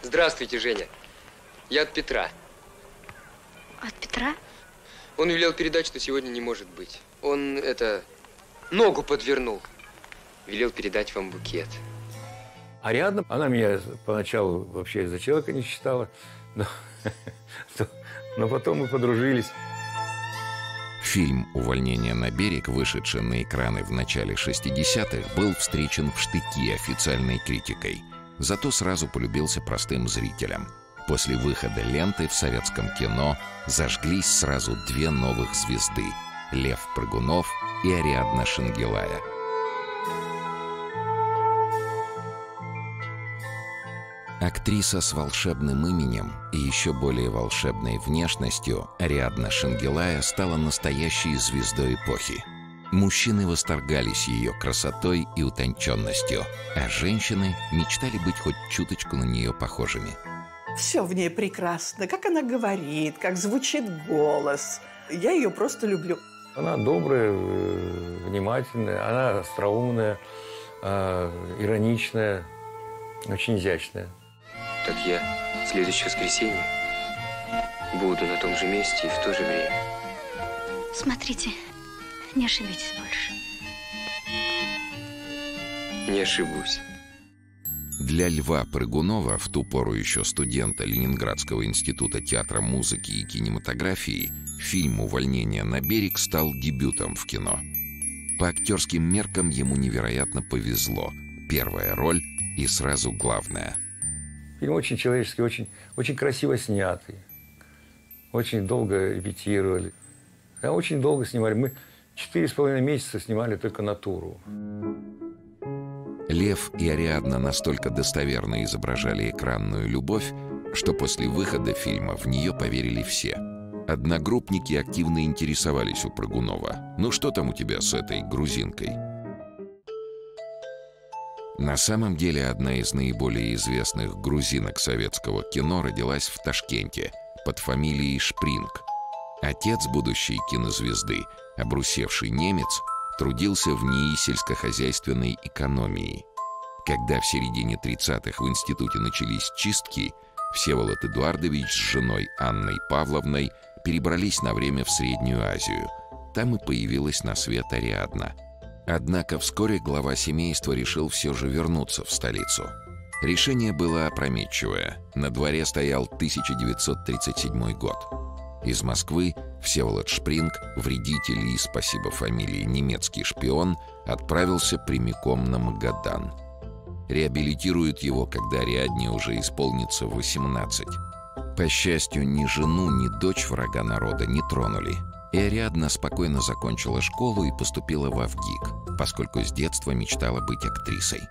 Здравствуйте, Женя. Я от Петра. От Петра? Он велел передать, что сегодня не может быть. Он, ногу подвернул. Велел передать вам букет. Ариадна, она меня поначалу вообще за человека не считала, но потом мы подружились. Фильм «Увольнение на берег», вышедший на экраны в начале 60-х, был встречен в штыки официальной критикой. Зато сразу полюбился простым зрителям. После выхода ленты в советском кино зажглись сразу две новых звезды – Лев Прыгунов и Ариадна Шенгелая. Актриса с волшебным именем и еще более волшебной внешностью Ариадна Шенгелая стала настоящей звездой эпохи. Мужчины восторгались ее красотой и утонченностью, а женщины мечтали быть хоть чуточку на нее похожими. Все в ней прекрасно, как она говорит, как звучит голос. Я ее просто люблю. Она добрая, внимательная, она остроумная, ироничная, очень изящная. Так я в следующее воскресенье буду на том же месте и в то же время. Смотрите, не ошибитесь больше. Не ошибусь. Для Льва Прыгунова, в ту пору еще студента Ленинградского института театра, музыки и кинематографии, фильм «Увольнение на берег» стал дебютом в кино. По актерским меркам ему невероятно повезло. Первая роль и сразу главная. Фильм очень человеческий, очень красиво снятый. Очень долго репетировали. Очень долго снимали. Мы 4,5 месяца снимали только натуру. Лев и Ариадна настолько достоверно изображали экранную любовь, что после выхода фильма в нее поверили все. Одногруппники активно интересовались у Прыгунова. «Ну что там у тебя с этой грузинкой?» На самом деле, одна из наиболее известных грузинок советского кино родилась в Ташкенте под фамилией Шпринг. Отец будущей кинозвезды, обрусевший немец, трудился в НИИ сельскохозяйственной экономии. Когда в середине 30-х в институте начались чистки, Всеволод Эдуардович с женой Анной Павловной перебрались на время в Среднюю Азию. Там и появилась на свет Ариадна. Однако вскоре глава семейства решил все же вернуться в столицу. Решение было опрометчивое. На дворе стоял 1937 год. Из Москвы Всеволод Шпринг, вредитель и, спасибо фамилии, немецкий шпион, отправился прямиком на Магадан. Реабилитируют его, когда Ариадне уже исполнится 18. По счастью, ни жену, ни дочь врага народа не тронули. И Ариадна спокойно закончила школу и поступила в ВГИК, поскольку с детства мечтала быть актрисой.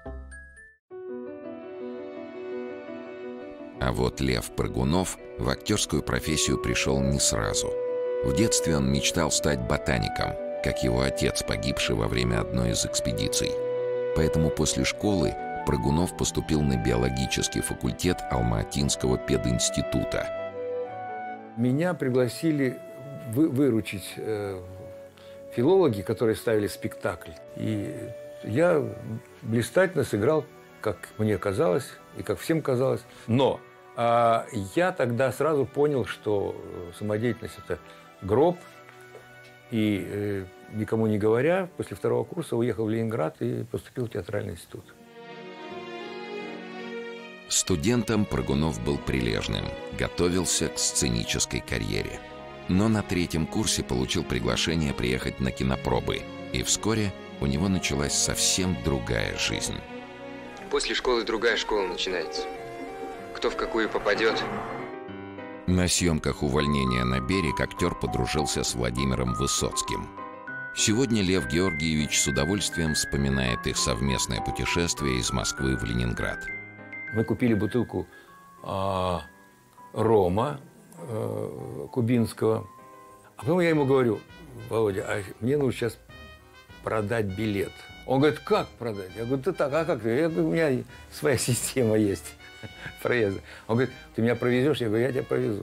А вот Лев Прыгунов в актерскую профессию пришел не сразу. В детстве он мечтал стать ботаником, как его отец, погибший во время одной из экспедиций. Поэтому после школы Прыгунов поступил на биологический факультет Алма-Атинского пединститута. Меня пригласили выручить филологи, которые ставили спектакль. И я блистательно сыграл, как мне казалось, и как всем казалось. Но я тогда сразу понял, что самодеятельность – это гроб. И никому не говоря, после 2-го курса уехал в Ленинград и поступил в театральный институт. Студентом Прыгунов был прилежным, готовился к сценической карьере. Но на 3-м курсе получил приглашение приехать на кинопробы, и вскоре у него началась совсем другая жизнь. После школы другая школа начинается. Кто в какую попадет. На съемках «Увольнения на берег» актер подружился с Владимиром Высоцким. Сегодня Лев Георгиевич с удовольствием вспоминает их совместное путешествие из Москвы в Ленинград. Мы купили бутылку рома кубинского. А потом я ему говорю: Володя, а мне нужно сейчас продать билет. Он говорит: как продать? Я говорю: да так, а как ты? Я говорю: у меня своя система есть проезда. Он говорит: ты меня провезешь? Я говорю: я тебя провезу.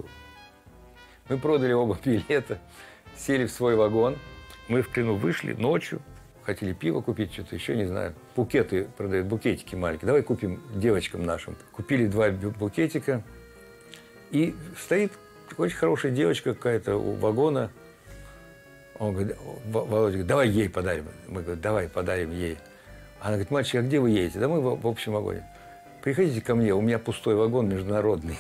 Мы продали оба билета, сели в свой вагон. Мы в Клину вышли ночью, хотели пиво купить, что-то еще, не знаю. Букеты продают, букетики маленькие. Давай купим девочкам нашим. Купили 2 букетика. И стоит очень хорошая девочка какая-то у вагона. Он говорит, Володя говорит, давай ей подарим. Мы говорим, давай подарим ей. Она говорит, мальчик, а где вы едете? Да мы в общем вагоне. Приходите ко мне, у меня пустой вагон международный.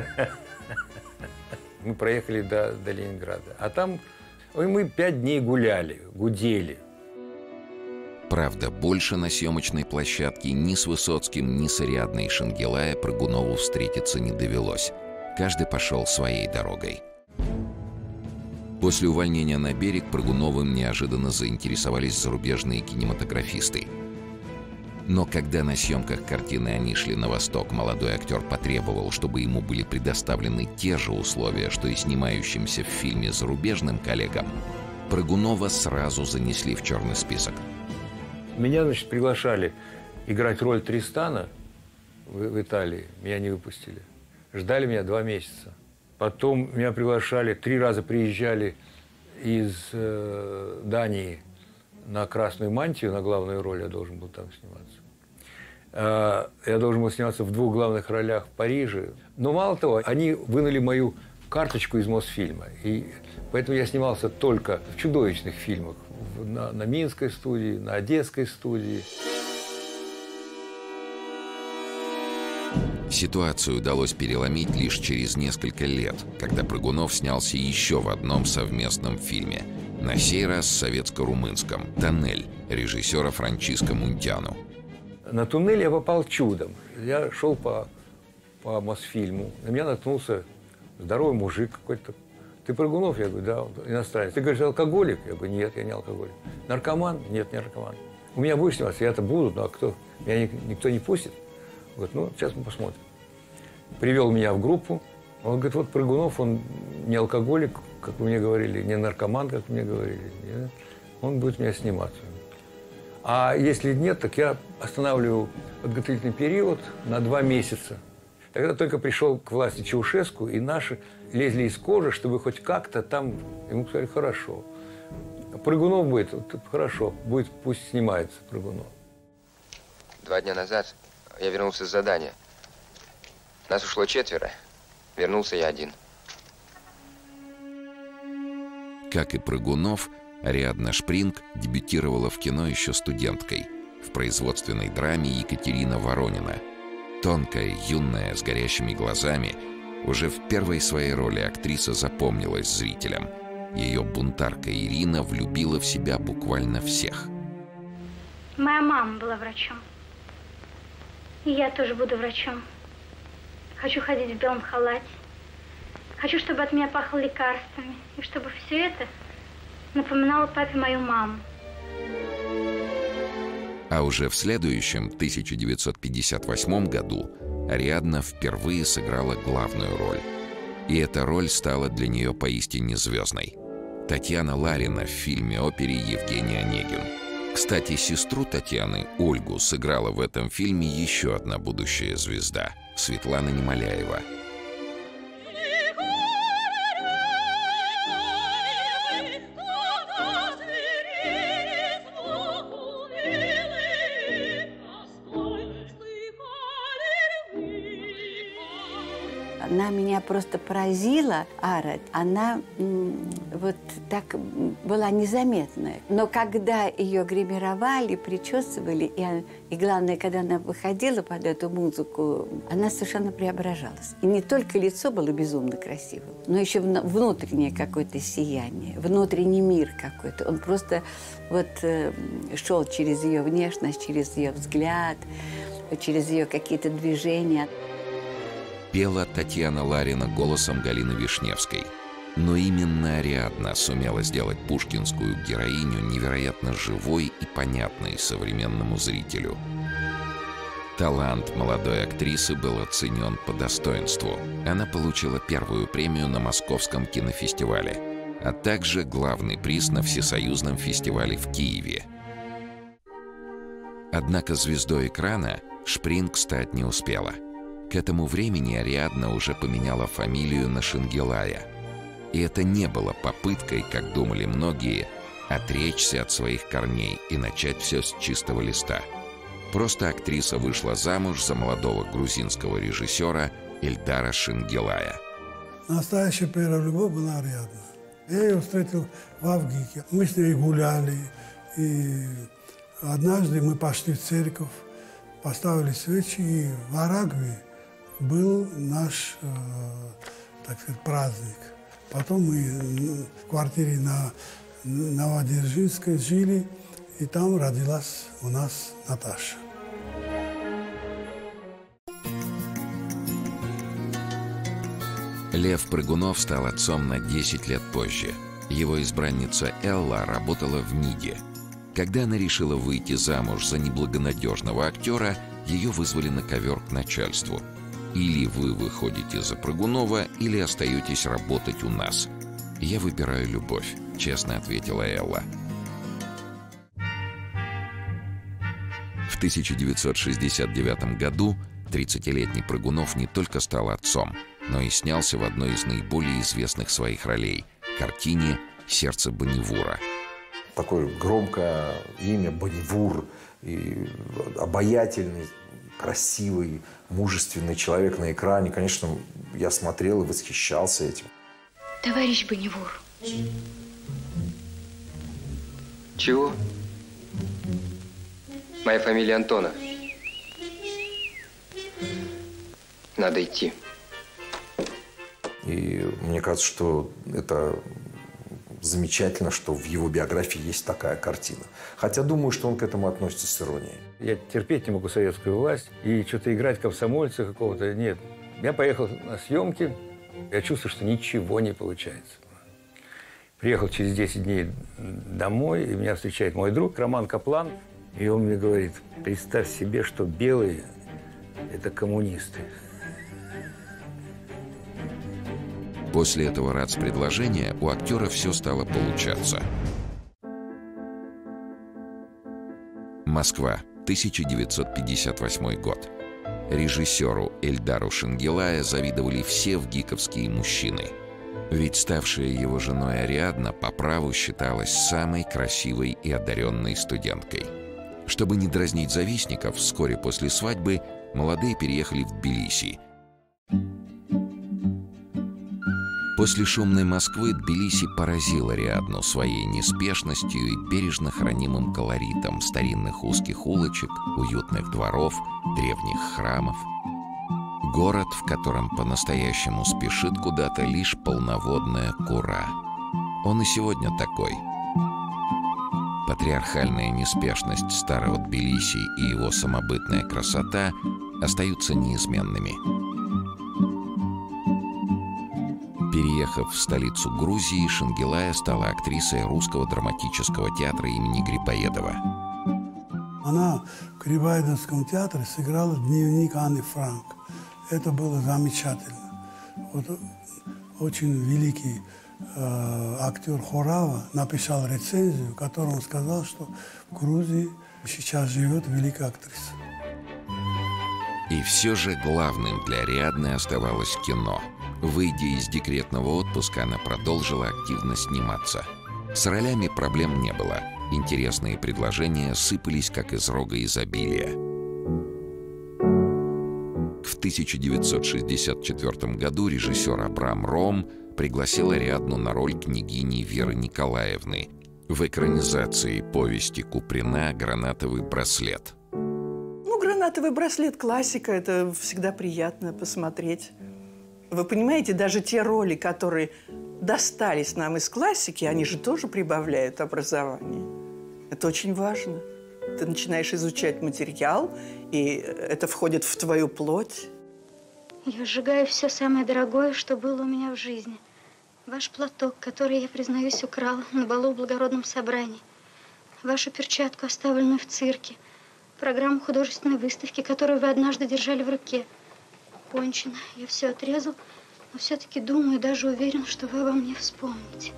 Мы проехали до Ленинграда. А там мы 5 дней гуляли, гудели. Правда, больше на съемочной площадке ни с Высоцким, ни с Ариадной Шенгелая Прыгунову встретиться не довелось. Каждый пошел своей дорогой. После увольнения на берег Прыгуновым неожиданно заинтересовались зарубежные кинематографисты. Но когда на съемках картины «Они шли на восток» молодой актер потребовал, чтобы ему были предоставлены те же условия, что и снимающимся в фильме зарубежным коллегам, Прыгунова сразу занесли в черный список. Меня, значит, приглашали играть роль Тристана в Италии. Меня не выпустили. Ждали меня 2 месяца. Потом меня приглашали, 3 раза приезжали из Дании на «Красную мантию», на главную роль я должен был там сниматься. Я должен был сниматься в 2 главных ролях в Париже. Но мало того, они вынули мою карточку из Мосфильма. И поэтому я снимался только в чудовищных фильмах. На Минской студии, на Одесской студии. Ситуацию удалось переломить лишь через несколько лет, когда Прыгунов снялся еще в одном совместном фильме. На сей раз советско-румынском «Тоннель» режиссера Франческо Мунтяну. На «Туннель» я попал чудом. Я шел по Мосфильму. На меня наткнулся здоровый мужик какой-то. Ты Прыгунов? Я говорю, да, иностранец. Ты говоришь, алкоголик? Я говорю, нет, я не алкоголик. Наркоман? Нет, не наркоман. У меня будешь сниматься? Я-то буду, ну а кто? Меня никто не пустит. Говорит, ну, сейчас мы посмотрим. Привел меня в группу. Он говорит, вот Прыгунов, он не алкоголик, как вы мне говорили, не наркоман, как мне говорили. Нет? Он будет меня сниматься. А если нет, так я останавливаю подготовительный период на 2 месяца. Тогда только пришел к власти Чаушеску, и наши лезли из кожи, чтобы хоть как-то там... Ему сказали, хорошо. Прыгунов будет, хорошо, будет, пусть снимается Прыгунов. 2 дня назад я вернулся с задания. Нас ушло 4, вернулся я 1. Как и Прыгунов, Ариадна Шпринг дебютировала в кино еще студенткой в производственной драме Екатерина Воронина. Тонкая, юная, с горящими глазами, уже в первой своей роли актриса запомнилась зрителям. Ее бунтарка Ирина влюбила в себя буквально всех. Моя мама была врачом. И я тоже буду врачом. Хочу ходить в белом халате. Хочу, чтобы от меня пахло лекарствами. И чтобы все это напоминало папе мою маму. А уже в следующем, 1958 году, Ариадна впервые сыграла главную роль. И эта роль стала для нее поистине звездной. Татьяна Ларина в фильме-опере «Евгений Онегин». Кстати, сестру Татьяны, Ольгу, сыграла в этом фильме еще одна будущая звезда – Светлана Немоляева. Она меня просто поразила, Арет. Она вот так была незаметная. Но когда ее гримировали, причесывали, и главное, когда она выходила под эту музыку, она совершенно преображалась. И не только лицо было безумно красивым, но еще внутреннее какое-то сияние, внутренний мир какой-то. Он просто вот шел через ее внешность, через ее взгляд, через ее какие-то движения. Пела Татьяна Ларина голосом Галины Вишневской. Но именно Ариадна сумела сделать пушкинскую героиню невероятно живой и понятной современному зрителю. Талант молодой актрисы был оценен по достоинству. Она получила первую премию на Московском кинофестивале, а также главный приз на Всесоюзном фестивале в Киеве. Однако звездой экрана Шпринг стать не успела. К этому времени Ариадна уже поменяла фамилию на Шенгелая. И это не было попыткой, как думали многие, отречься от своих корней и начать все с чистого листа. Просто актриса вышла замуж за молодого грузинского режиссера Эльдара Шенгелая. Настоящая первая любовь была Ариадна. Я ее встретил в Авгике. Мы с ней гуляли. И однажды мы пошли в церковь, поставили свечи, и в Арагве был наш, так сказать, праздник. Потом мы в квартире на Новодержинской жили, и там родилась у нас Наташа. Лев Прыгунов стал отцом на 10 лет позже. Его избранница Элла работала в МИДе. Когда она решила выйти замуж за неблагонадежного актера, ее вызвали на ковер к начальству. «Или вы выходите за Прыгунова, или остаетесь работать у нас. Я выбираю любовь», — честно ответила Элла. В 1969 году 30-летний Прыгунов не только стал отцом, но и снялся в одной из наиболее известных своих ролей – картине «Сердце Бонневура». Такое громкое имя Бонневур, и обаятельный, красивый, мужественный человек на экране. Конечно, я смотрел и восхищался этим. Товарищ Бонневур. Чего? Моя фамилия Антонов. Надо идти. И мне кажется, что это замечательно, что в его биографии есть такая картина. Хотя думаю, что он к этому относится с иронией. Я терпеть не могу советскую власть и что-то играть комсомольца какого-то. Нет. Я поехал на съемки, я чувствую, что ничего не получается. Приехал через 10 дней домой, и меня встречает мой друг Роман Каплан. И он мне говорит: представь себе, что белые – это коммунисты. После этого РАЦ-предложения у актера все стало получаться. Москва, 1958 год. Режиссеру Эльдару Шенгелая завидовали все вгиковские мужчины. Ведь ставшая его женой Ариадна по праву считалась самой красивой и одаренной студенткой. Чтобы не дразнить завистников, вскоре после свадьбы молодые переехали в Тбилиси. После шумной Москвы Тбилиси поразил Ариадну своей неспешностью и бережно хранимым колоритом старинных узких улочек, уютных дворов, древних храмов. Город, в котором по-настоящему спешит куда-то лишь полноводная кура. Он и сегодня такой. Патриархальная неспешность старого Тбилиси и его самобытная красота остаются неизменными. Переехав в столицу Грузии, Шенгелая стала актрисой Русского драматического театра имени Грибоедова. Она в Грибоедовском театре сыграла «Дневник Анны Франк». Это было замечательно. Вот очень великий актер Хорава написал рецензию, в которой он сказал, что в Грузии сейчас живет великая актриса. И все же главным для Ариадны оставалось кино. Выйдя из декретного отпуска, она продолжила активно сниматься. С ролями проблем не было. Интересные предложения сыпались, как из рога изобилия. В 1964 году режиссер Абрам Ром пригласил Ариадну на роль княгини Веры Николаевны в экранизации повести Куприна «Гранатовый браслет». Ну, «Гранатовый браслет» – классика, это всегда приятно посмотреть. Вы понимаете, даже те роли, которые достались нам из классики, они же тоже прибавляют образование. Это очень важно. Ты начинаешь изучать материал, и это входит в твою плоть. Я сжигаю все самое дорогое, что было у меня в жизни. Ваш платок, который, я признаюсь, украла на балу в благородном собрании. Вашу перчатку, оставленную в цирке. Программу художественной выставки, которую вы однажды держали в руке. Кончено. Я все отрезал, но все-таки думаю, даже уверен, что вы обо мне вспомните.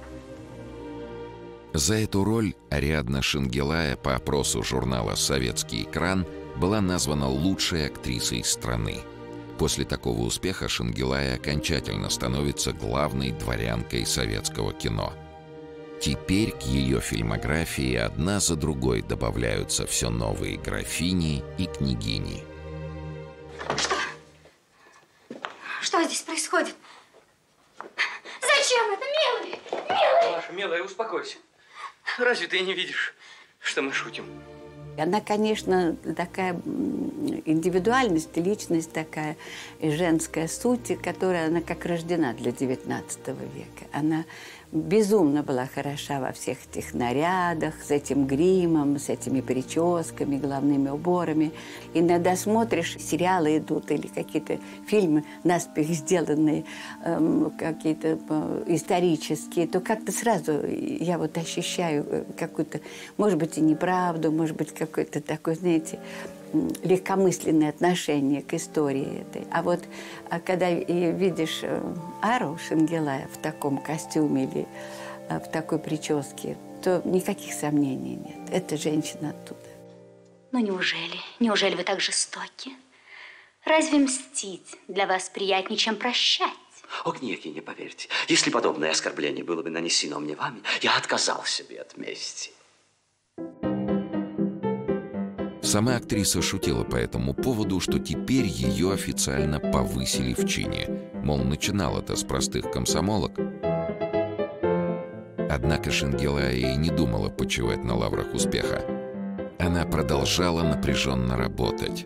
За эту роль Ариадна Шенгелая по опросу журнала «Советский экран» была названа лучшей актрисой страны. После такого успеха Шенгелая окончательно становится главной дворянкой советского кино. Теперь к ее фильмографии одна за другой добавляются все новые графини и княгини. Что здесь происходит? Зачем это, милый? Милый! Маша, милая, успокойся. Разве ты не видишь, что мы шутим? Она, конечно, такая индивидуальность, личность такая, и женская суть, которая, она как рождена для XIX века. Она безумно была хороша во всех этих нарядах, с этим гримом, с этими прическами, головными уборами. Иногда смотришь, сериалы идут или какие-то фильмы наспех сделанные, какие-то исторические, то как-то сразу я вот ощущаю какую-то, может быть, и неправду, может быть, какое-то такое, знаете, легкомысленное отношение к истории этой. А вот когда видишь Ару Шенгелая в таком костюме или в такой прическе, то никаких сомнений нет. Это женщина оттуда. Ну неужели вы так жестоки? Разве мстить для вас приятнее, чем прощать? О, княгиня, поверьте, если подобное оскорбление было бы нанесено мне вами, я отказался бы от мести. Сама актриса шутила по этому поводу, что теперь ее официально повысили в чине. Мол, начинала-то с простых комсомолок. Однако Шенгелая и не думала почивать на лаврах успеха. Она продолжала напряженно работать.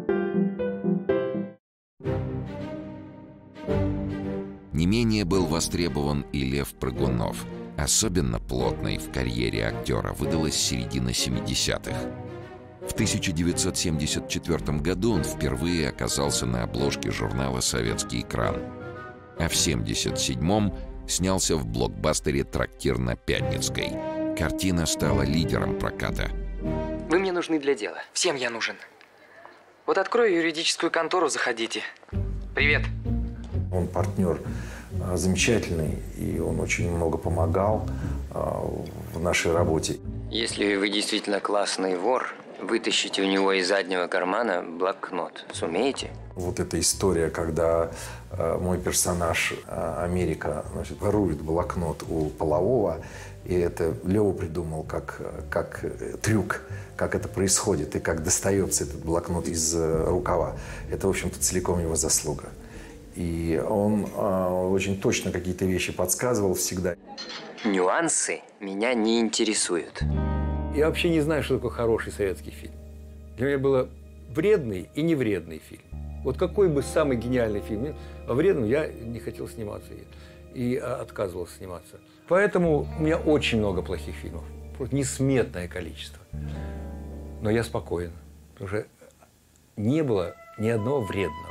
Не менее был востребован и Лев Прыгунов. Особенно плотной в карьере актера выдалась середина 70-х. В 1974 году он впервые оказался на обложке журнала «Советский экран». А в 1977-м снялся в блокбастере «Трактир на Пятницкой». Картина стала лидером проката. Вы мне нужны для дела. Всем я нужен. Вот открою юридическую контору, заходите. Привет. Он партнер замечательный, и он очень много помогал в нашей работе. Если вы действительно классный вор, вытащите у него из заднего кармана блокнот. Сумеете? Вот эта история, когда мой персонаж Америка, значит, ворует блокнот у Полового, и это Лёва придумал как трюк, как это происходит и как достается этот блокнот из рукава. Это, в общем-то, целиком его заслуга. И он очень точно какие-то вещи подсказывал всегда. Нюансы меня не интересуют. Я вообще не знаю, что такое хороший советский фильм. Для меня было вредный и невредный фильм. Вот какой бы самый гениальный фильм, а вредным я не хотел сниматься и отказывался сниматься. Поэтому у меня очень много плохих фильмов. Просто несметное количество. Но я спокоен, потому что не было ни одного вредного.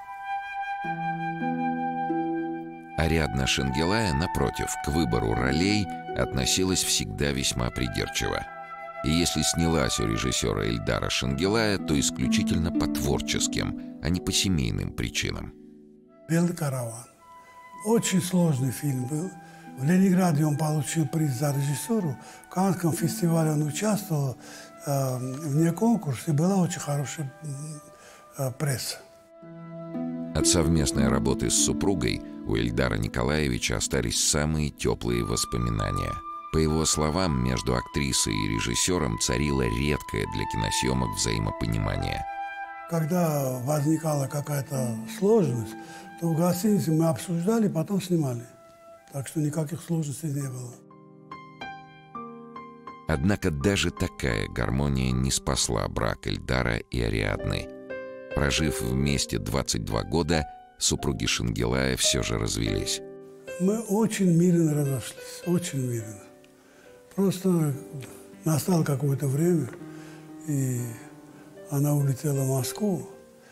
Ариадна Шенгелая, напротив, к выбору ролей относилась всегда весьма придирчиво. И если снялась у режиссера Эльдара Шенгелая, то исключительно по творческим, а не по семейным причинам. «Белый караван». Очень сложный фильм был. В Ленинграде он получил приз за режиссуру. В Каннском фестивале он участвовал вне конкурса, и была очень хорошая пресса. От совместной работы с супругой у Эльдара Николаевича остались самые теплые воспоминания. По его словам, между актрисой и режиссером царило редкое для киносъемок взаимопонимание. Когда возникала какая-то сложность, то в гостинице мы обсуждали, потом снимали. Так что никаких сложностей не было. Однако даже такая гармония не спасла брак Эльдара и Ариадны. Прожив вместе 22 года, супруги Шенгелая все же развелись. Мы очень мирно разошлись, очень мирно. Просто настало какое-то время, и она улетела в Москву.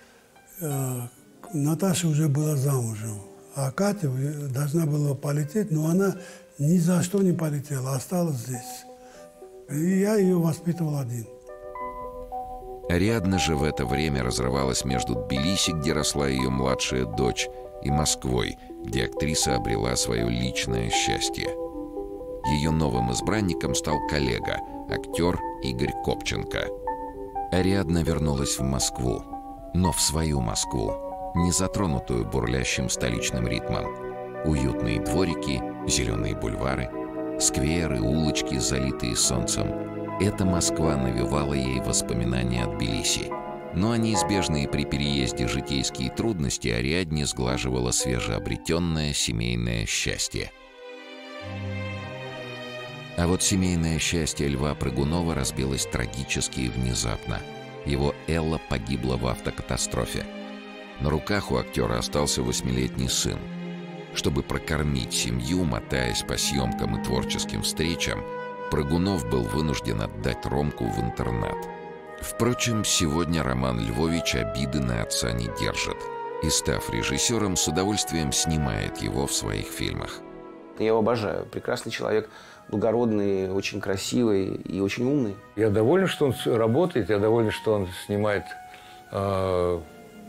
Наташа уже была замужем, а Катя должна была полететь, но она ни за что не полетела, осталась здесь. И я ее воспитывал один. Ариадна же в это время разрывалась между Тбилиси, где росла ее младшая дочь, и Москвой, где актриса обрела свое личное счастье. Ее новым избранником стал коллега, актер Игорь Копченко. Ариадна вернулась в Москву, но в свою Москву, не затронутую бурлящим столичным ритмом. Уютные дворики, зеленые бульвары, Скверы, улочки, залитые солнцем. Эта Москва навевала ей воспоминания от Тбилиси. Но неизбежные при переезде житейские трудности Ариадне сглаживало свежеобретенное семейное счастье. А вот семейное счастье Льва Прыгунова разбилось трагически и внезапно. Его Элла погибла в автокатастрофе. На руках у актера остался 8-летний сын. Чтобы прокормить семью, мотаясь по съемкам и творческим встречам, Прыгунов был вынужден отдать Ромку в интернат. Впрочем, сегодня Роман Львович обиды на отца не держит и, став режиссером, с удовольствием снимает его в своих фильмах. Я его обожаю. Прекрасный человек, благородный, очень красивый и очень умный. Я доволен, что он работает, я доволен, что он снимает, он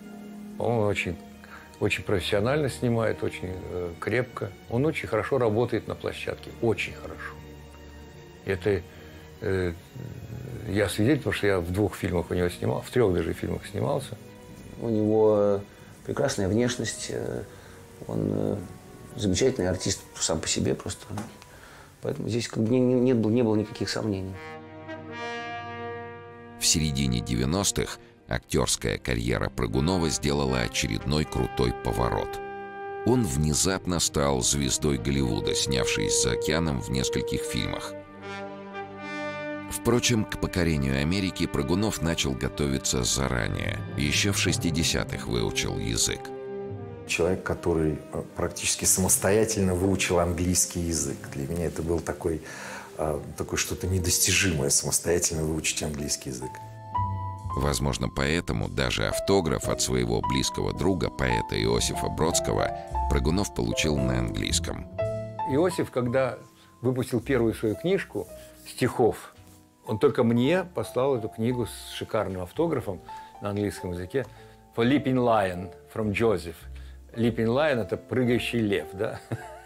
очень профессионально снимает, очень крепко. Он очень хорошо работает на площадке, очень хорошо. Это я свидетель, потому что я в 2 фильмах у него снимал, в 3 даже фильмах снимался. У него прекрасная внешность, он замечательный артист сам по себе просто. Поэтому здесь как бы не было никаких сомнений. В середине 90-х актерская карьера Прыгунова сделала очередной крутой поворот. Он внезапно стал звездой Голливуда, снявшись за океаном в нескольких фильмах. Впрочем, к покорению Америки Прыгунов начал готовиться заранее. Еще в 60-х выучил язык. Человек, который практически самостоятельно выучил английский язык. Для меня это был такой что-то недостижимое, самостоятельно выучить английский язык. Возможно, поэтому даже автограф от своего близкого друга, поэта Иосифа Бродского, Прыгунов получил на английском. Иосиф, когда выпустил первую свою книжку стихов, он только мне послал эту книгу с шикарным автографом на английском языке «For Leaping Lion» from Joseph. Leaping Lion – это прыгающий лев, да?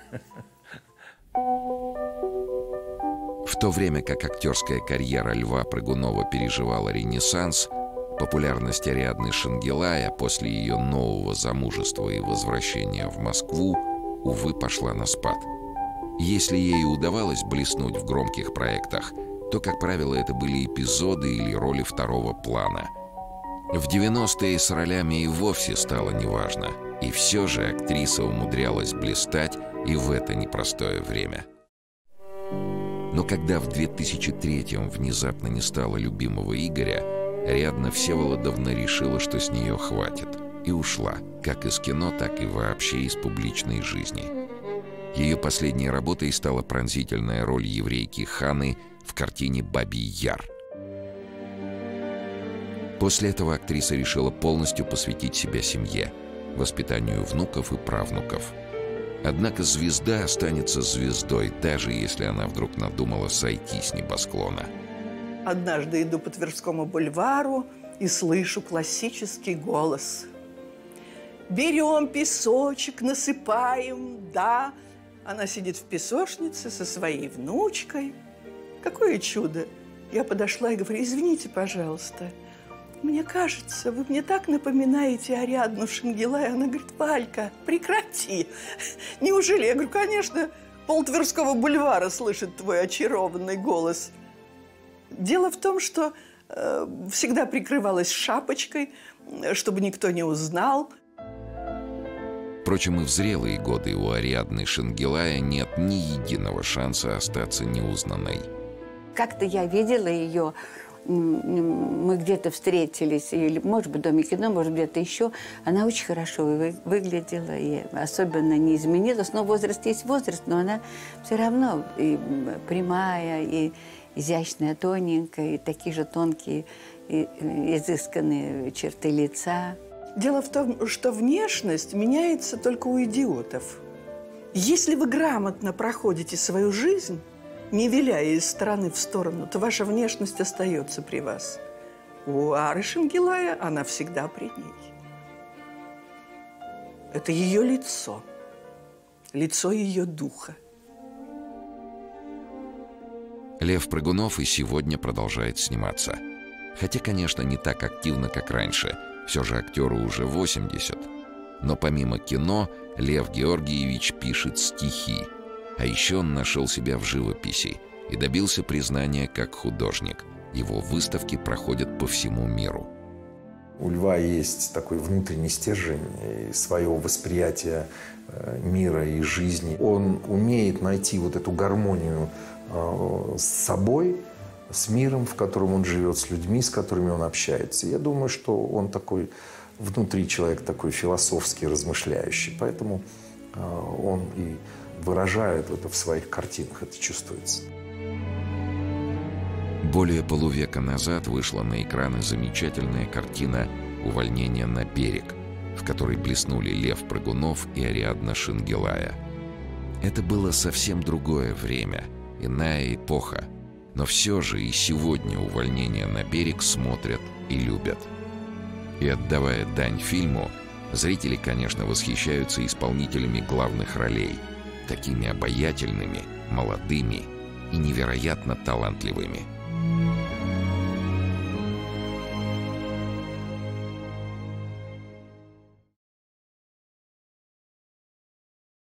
В то время как актерская карьера Льва Прыгунова переживала ренессанс, популярность Ариадны Шенгелая после ее нового замужества и возвращения в Москву, увы, пошла на спад. Если ей удавалось блеснуть в громких проектах, то, как правило, это были эпизоды или роли второго плана. В 90-е с ролями и вовсе стало неважно. И все же актриса умудрялась блистать и в это непростое время. Но когда в 2003-м внезапно не стало любимого Игоря, Ариадна Всеволодовна решила, что с нее хватит, и ушла, как из кино, так и вообще из публичной жизни. Ее последней работой стала пронзительная роль еврейки Ханы в картине «Бабий Яр». После этого актриса решила полностью посвятить себя семье, воспитанию внуков и правнуков. Однако звезда останется звездой, даже если она вдруг надумала сойти с небосклона. Однажды иду по Тверскому бульвару и слышу классический голос. Берем песочек, насыпаем, да. Она сидит в песочнице со своей внучкой. Какое чудо! Я подошла и говорю: извините, пожалуйста, мне кажется, вы мне так напоминаете Ариадну Шенгелай. Она говорит: Валька, прекрати. Неужели? Я говорю: конечно, пол Тверского бульвара слышит твой очарованный голос. Дело в том, что всегда прикрывалась шапочкой, чтобы никто не узнал. Впрочем, и в зрелые годы у Ариадны Шенгелая нет ни единого шанса остаться неузнанной. Как-то я видела ее, мы где-то встретились, или, может быть, в Доме кино, может, где-то еще. Она очень хорошо выглядела и особенно не изменилась. Но возраст есть возраст, но она все равно и прямая, и изящная, тоненькая, и такие же тонкие, и изысканные черты лица. Дело в том, что внешность меняется только у идиотов. Если вы грамотно проходите свою жизнь, не виляя из стороны в сторону, то ваша внешность остается при вас. У Ары Шенгелая она всегда при ней. Это ее лицо, лицо ее духа. Лев Прыгунов и сегодня продолжает сниматься. Хотя, конечно, не так активно, как раньше. Все же актеру уже 80. Но помимо кино, Лев Георгиевич пишет стихи. А еще он нашел себя в живописи и добился признания как художник. Его выставки проходят по всему миру. У Льва есть такой внутренний стержень и своего восприятия мира и жизни. Он умеет найти вот эту гармонию с собой, с миром, в котором он живет, с людьми, с которыми он общается. Я думаю, что он такой внутри человек такой философский, размышляющий. Поэтому он и выражает это в своих картинах, это чувствуется. Более полувека назад вышла на экраны замечательная картина «Увольнение на берег», в которой блеснули Лев Прыгунов и Ариадна Шенгелая. Это было совсем другое время, иная эпоха. Но все же и сегодня «Увольнение на берег» смотрят и любят. И отдавая дань фильму, зрители, конечно, восхищаются исполнителями главных ролей, такими обаятельными, молодыми и невероятно талантливыми.